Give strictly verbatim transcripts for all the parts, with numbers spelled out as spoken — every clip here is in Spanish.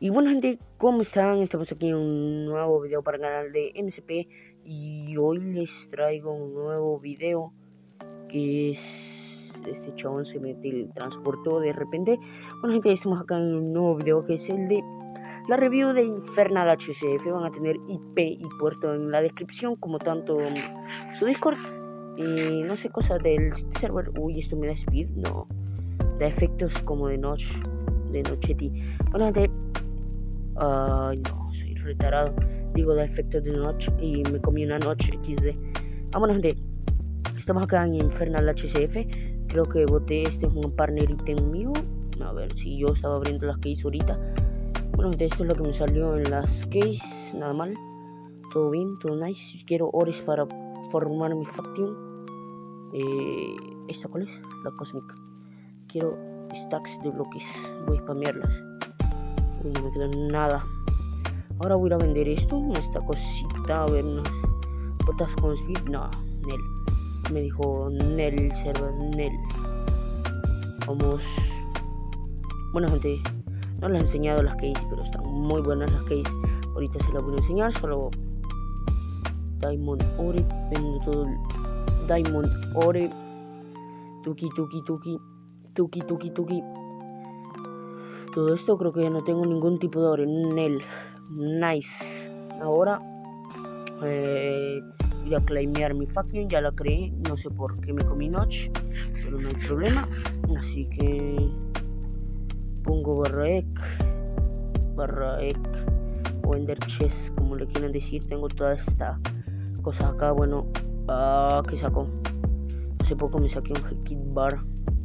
Y bueno gente, ¿cómo están? Estamos aquí en un nuevo video para el canal de M C P. Y hoy les traigo un nuevo video que es... Este chabón se me teletransportó de repente. Bueno gente, estamos acá en un nuevo video que es el de la review de Infernal H C F. Van a tener I P y puerto en la descripción, como tanto su Discord y no sé, cosas del server. Uy, esto me da speed, no, da efectos como de noche, de nocheti. Bueno gente, ay uh, no, soy retarado, digo, da efectos de noche y me comí una noche equis de. Ah, bueno gente, estamos acá en Infernal H C F. Creo que boté, este es un partner ítem mío. A ver si yo estaba abriendo las keys ahorita. Bueno gente, esto es lo que me salió en las keys, nada mal, todo bien, todo nice. Quiero ores para formar mi faction. Eh, ¿Esta cuál es? La cósmica. Quiero stacks de bloques, voy a spamearlas. Uy, no me queda nada. Ahora voy a ir a vender esto, esta cosita, a ver unas botas con speed. No, Nel. Me dijo Nel, server Nel. Vamos. Bueno gente, no les he enseñado las keys, pero están muy buenas las keys. Ahorita se las voy a enseñar, solo Diamond Ore, vendo todo el Diamond Ore. Tuki, tuki, tuki, tuki, tuki, tuki. Todo esto creo que ya no tengo ningún tipo de ore. Nel, nice. Ahora eh, voy a claimear mi faction, ya la creé, no sé por qué me comí notch, pero no hay problema. Así que pongo barra ec, barra ec o ender chest, como le quieran decir. Tengo toda esta cosa acá. Bueno, ah, ¿qué sacó? Hace poco me saqué un Hekit bar.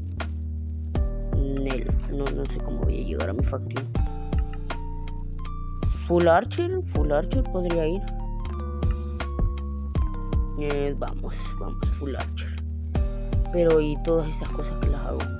Nel, no, no sé cómo voy a llegar a mi faction. Full Archer, Full Archer podría ir. Eh, vamos, vamos, Full Archer. Pero y todas estas cosas que las hago,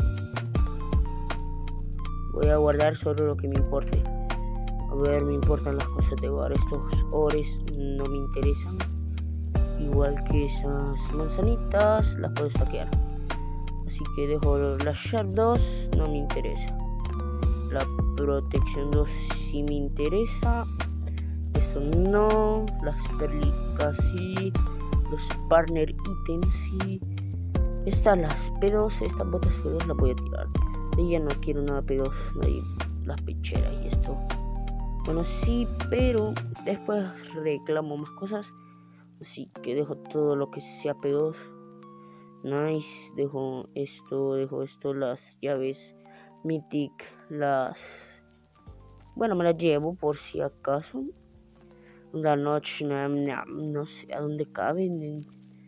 voy a guardar solo lo que me importe. A ver, me importan las cosas de bar. Estos ores no me interesan. Igual que esas manzanitas, las puedo saquear. Así que dejo la Sharp dos, no me interesa. La protección dos sí me interesa. Eso no. Las perlitas sí. Los partner ítems sí. Estas las P dos, estas botas P dos las voy a tirar. De ella no quiero nada P dos. Ahí, las pecheras y esto. Bueno, sí, pero después reclamo más cosas. Así que dejo todo lo que sea P dos. Nice. Dejo esto, dejo esto, las llaves Mythic, las... Bueno, me las llevo por si acaso. La noche, no, no, no sé a dónde caben.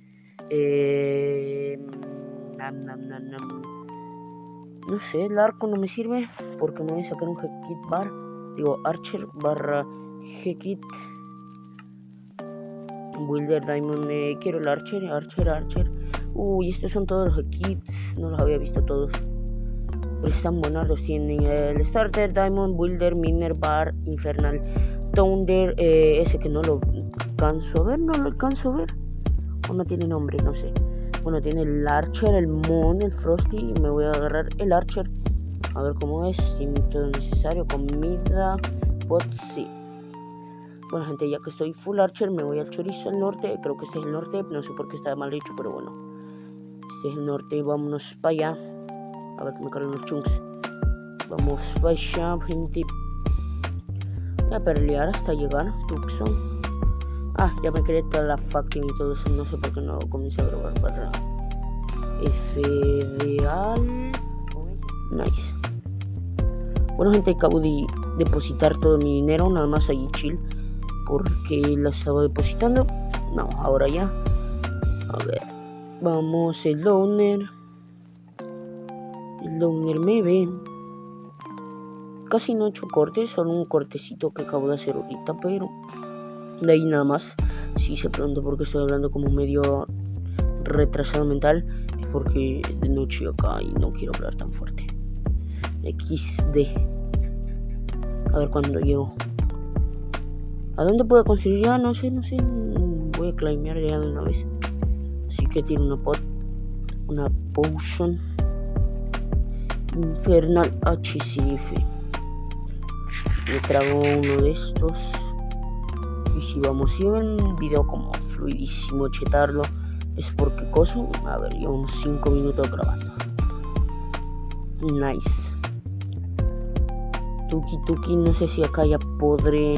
Eh, no, no, no, no. no sé, el arco no me sirve porque me voy a sacar un Hekit bar. Digo, Archer barra Hekit. Builder Diamond, eh, quiero el Archer, Archer, Archer. Uy, estos son todos los Hekits, no los había visto todos. Pero están buenos, los tienen. El Starter, Diamond, Builder, Miner, Bar, Infernal, Thunder, eh, ese que no lo alcanzo a ver, no lo alcanzo a ver. O no tiene nombre, no sé. Bueno, tiene el Archer, el Moon, el Frosty. Y me voy a agarrar el Archer. A ver cómo es. Tiene todo necesario. Comida, pot, sí. Bueno gente, ya que estoy full Archer, me voy al chorizo al norte. Creo que este es el norte, no sé por qué está mal hecho, pero bueno, este es el norte. Vámonos para allá. A ver que me cargan los chunks. Vamos para allá, gente. Voy a pelear hasta llegar Tucson. Ah, ya me creé toda la faction y todo eso. No sé por qué no comencé a grabar para Federal. Nice. Bueno gente, acabo de depositar todo mi dinero, nada más ahí chill, porque la estaba depositando. No, ahora ya. A ver, vamos, el loaner. El loaner me ve. Casi no he hecho cortes, solo un cortecito que acabo de hacer ahorita, pero de ahí nada más. Si se pregunta por qué estoy hablando como medio retrasado mental, es porque es de noche acá y no quiero hablar tan fuerte. equis de. A ver cuándo llego. ¿A dónde puedo conseguir? Ya no sé, no sé. Voy a claimear ya de una vez. Así que tiene una pot, una potion. Infernal H C F. me trago uno de estos. Y si vamos a ver el video como fluidísimo, chetarlo, es porque coso. A ver, llevamos cinco minutos grabando. Nice. Tuki tuki, no sé si acá ya podré.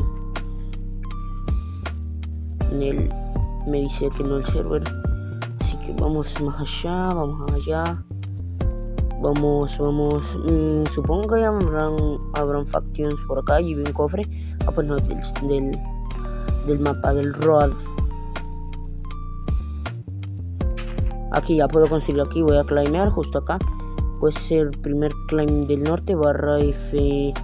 En el, me dice que no el server. Así que vamos más allá, vamos allá. Vamos, vamos. Mmm, supongo que ya habrán, habrán factions por acá. Y vi un cofre. Ah, pues no, del, del, del mapa del Road. Aquí ya puedo construir. Aquí voy a climear justo acá. Puede ser el primer climb del norte. Barra F.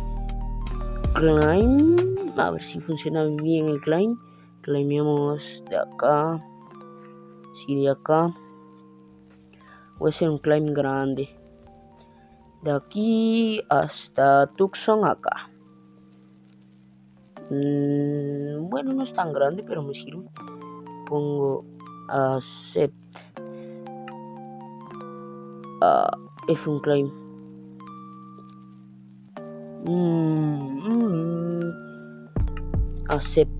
Climb. A ver si funciona bien el climb. Climeamos de acá. Sí, de acá. Voy a hacer un climb grande. De aquí hasta Tucson acá. Mm, bueno, no es tan grande, pero me sirve. Pongo accept. Uh, F un climb. Mm, mm, accept.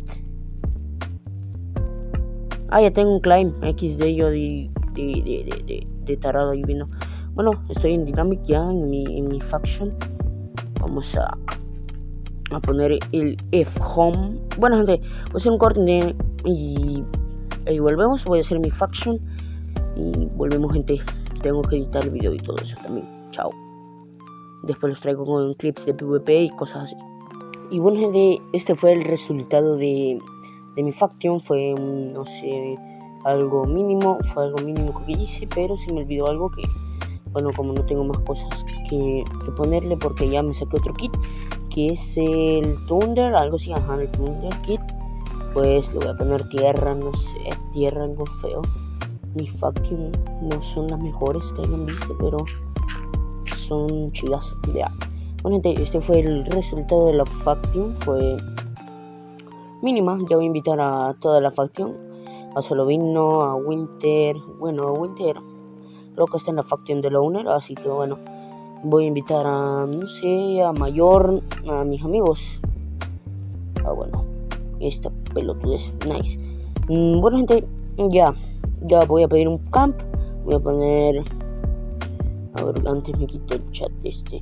Ah, ya tengo un climb. X D yo de, de, de, de, de, de tarado ahí viendo. Bueno, estoy en Dynamic ya en mi, en mi faction. Vamos a, a poner el F home. Bueno, gente, voy a hacer un corte y, y volvemos. Voy a hacer mi faction y volvemos, gente. Tengo que editar el video y todo eso también. Chao. Después los traigo con clips de PvP y cosas así. Y bueno, gente, este fue el resultado de, de mi faction. Fue, no sé, algo mínimo. Fue algo mínimo que hice, pero se me olvidó algo que... Bueno, como no tengo más cosas que, que ponerle porque ya me saqué otro kit, que es el Thunder, algo así, ajá, el Thunder Kit. Pues le voy a poner tierra, no sé, tierra, algo feo. Mi faction no son las mejores que hayan visto, pero son chidas. Ya. Bueno, gente, este fue el resultado de la faction, fue mínima. Ya voy a invitar a toda la faction, a Solovino, a Winter, bueno, a Winter. Creo que está en la facción de Loner, así que bueno, voy a invitar a, no sé, a Mayor, a mis amigos. Ah, bueno, esta pelotudez, nice. Mm, bueno, gente, ya, ya voy a pedir un camp. Voy a poner, a ver, antes me quito el chat este.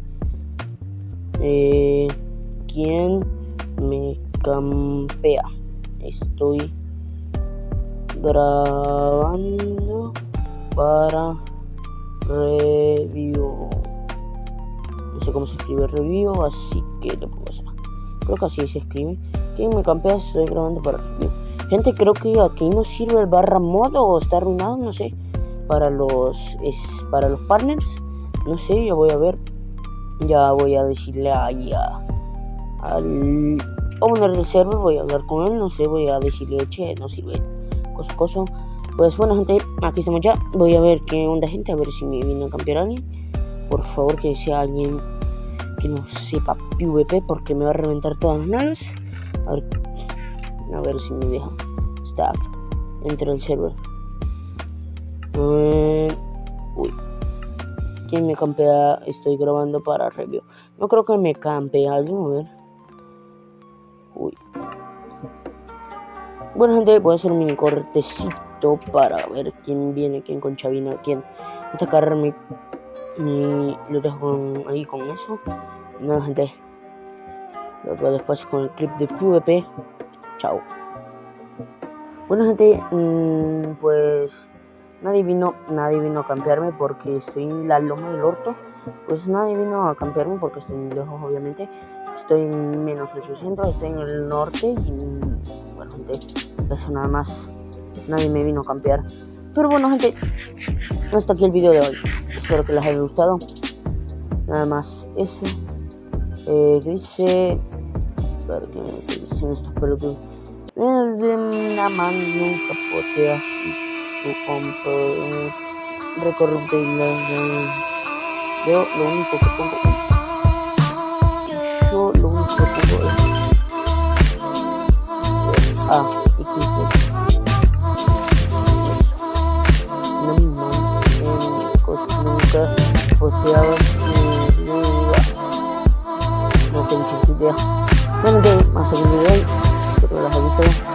Eh, ¿Quién me campea? Estoy grabando para review. No sé cómo se escribe review, así que le pongo eso. Creo que así se escribe. ¿Quién me campea? Estoy grabando para review. Gente, creo que aquí no sirve el barra modo o está arruinado, no sé. Para los es para los partners, no sé, ya voy a ver. Ya voy a decirle ahí a, al owner del server, voy a hablar con él, no sé, voy a decirle, che, no sirve, cosa, cosa. Pues bueno, gente, aquí estamos ya. Voy a ver qué onda, gente, a ver si me viene a campear alguien. Por favor, que sea alguien que no sepa PvP, porque me va a reventar todas las naves. A ver, a ver si me deja. Staff, entra el server. Uh, uy, ¿quién me campea? Estoy grabando para review. No creo que me campee alguien, a ver. Uy. Bueno, gente, voy a hacer un mini cortecito para ver quién viene, quién con Chavina, quién atacarme. Y lo dejo con, ahí con eso. Nada, gente. Luego después con el clip de PvP. Chao. Bueno, gente, mmm, pues nadie vino, nadie vino a campearme porque estoy en la loma del orto. Pues nadie vino a campearme porque estoy muy lejos, obviamente. Estoy en menos ochocientos, estoy en el norte y bueno, gente, eso nada más. Nadie me vino a campear. Pero bueno, gente, hasta aquí el video de hoy. Espero que les haya gustado. Nada más eso. Eh, dice... A ver qué dicen estos pelotudos. La mano nunca poteas y tu compro recorrupte y la... Yo lo único que pongo... Yo lo único que pongo es... Ah, y quise... No me mames, nunca poteaba y... No tengo idea. Bueno, que más sobre el video, espero que les haya gustado.